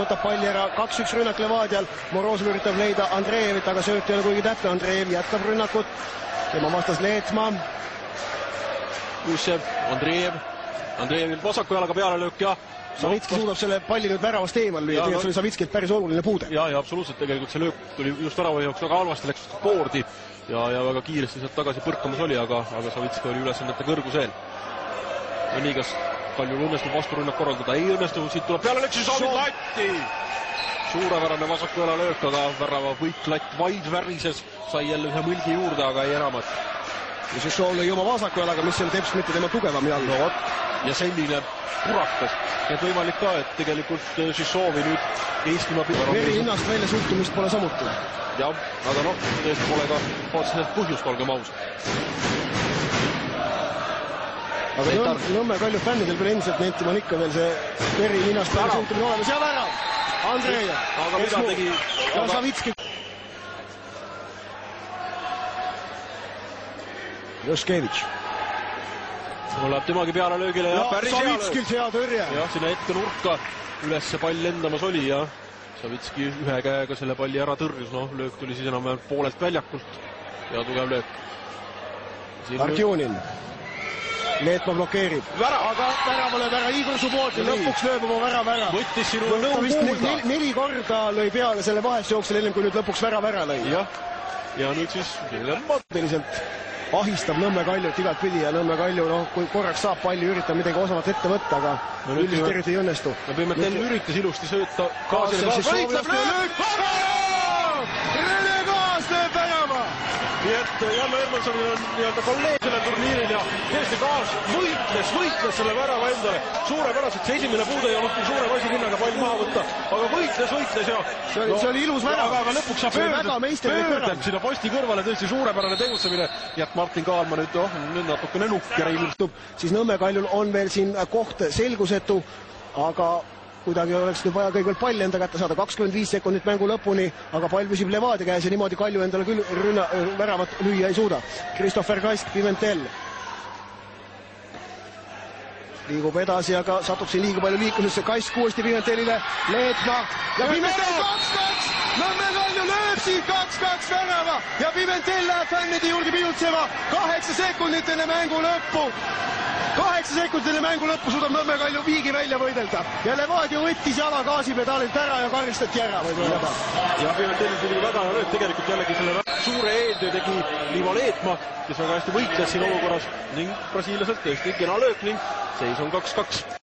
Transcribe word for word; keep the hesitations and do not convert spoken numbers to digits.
võtab palli ära, kaks-üks rünnak Levadial, Morozov üritab leida Andreevit, aga sööt ei ole kuigi täpne, Andreev jätkab rünnakut, tema vastas Leetmaa. Jussev, Andreev, Andreevil vasaku jalaga peale löök ja Savitski suudab selle palli nüüd väravast eemal lüüa, tegelikult see oli Savitskilt päris oluline puude. Ja, ja absoluutselt, tegelikult see löök tuli just värava jaoks väga halvasti, läks boordi ja, ja väga kiiresti sealt tagasi põrkamas oli, aga, aga Savitski oli ülesannete kõrguseel. Ja nii, kas Kaljul õnnestub vasturünnak korraldada? Ei õnnestu, siit tuleb peale löök, siis Savit latti! Suurepärane vasaku jala löök, aga värava võitlatt vaid värises, sai jälle ühe mõlgi juurde, aga ei enamat. Ja siis Šov lõi oma vasaku jalaga, mis oli teps mitte tema tugevam jalg. No vot, ja selline purakas. Et võimalik ka, et tegelikult siis Šovi nüüd Eestimaa... Veri hinnast välja suhtumist pole samuti. Jah, aga noh, tõesti pole ka otseselt põhjust, olgem aus. Aga Nõmme, Nõmme Kalju fännidel veel endiselt nentima on ikka veel see Veri hinnast välja suhtumine olemas. Ja värav! Andreev! Aga mida tegi... Ja Savitski. Joškevitš. Mul läheb temagi peale löögile ja, ja päris hea löög. Savitskilt hea tõrje. Ja sinna ette nurka üles see pall lendamas oli ja Savitski ühe käega selle palli ära tõrjus. No, löök tuli siis enam poolelt väljakult ja tugev löök. Arkjunin. Leetmaa blokeerib. Värav. Aga väravale vära Igorsu poolt ja lõpuks lööb oma värav ära. Võttis sinu nõu kuulda. Neli korda lõi peale selle vahest jooksel, enne kui nüüd lõpuks värav ära lõi. Ja, ja nüüd siis mõtteliselt ahistab Nõmme Kaljut igat pidi ja Nõmme Kalju, noh, kui korraks saab palli, üritab midagi osavat ette võtta, aga no, üldist eriti ei õnnestu. No Pimentel üritas ilusti sööta Kaasile. Võitleb löök! Rene Kaas lööb värava! Nii et Janno Hermansonil on nii-öelda kolleeg selle turniiril ja tõesti Kaas võitles, võitles selle värava endale. Suurepäraselt see esimene puude ei olnud küll suurem asi linnaga pall maha võtta, aga võitles, võitles ja... See oli, no, see oli ilus värav. Aga lõpuks sa pöörded, pöörded sinna posti kõrvale, tõesti suurepärane tegutsemine. Ja Martin Kaalma nüüd, oh, nüüd natukene nukker ilmestub. Siis Nõmme Kaljul on veel siin koht selgusetu, aga kuidagi oleks nüüd vaja kõigepealt palli enda kätte saada. kakskümmend viis sekundit mängu lõpuni, aga pall püsib Levadia käes ja niimoodi Kalju endale küll rünna, väravat lüüa ei suuda. Christopher Kask, Pimentel liigub edasi, aga satub siin liiga palju liiklusesse. Kask uuesti Pimentelile, Leetmaa ja Pimentel kaks-kaks! Nõmme Kalju lööb siin kaks-kaks värava ja Pimentel läheb fännide juurde pidutsema kaheksa sekundit enne mängu lõppu. Kaheksa sekundit enne mängu lõppu suudab Nõmme Kalju viigi välja võidelda ja Levadia võttis jala gaasipedaalilt ära ja karistati ära. Ja, ja Pimentel tuli väga hea löök, tegelikult jällegi selle suure eeltöö tegi Liivo Leetmaa, kes väga hästi võitles siin olukorras ning brasiilaselt tõesti kena löök ning seis on kaks-kaks.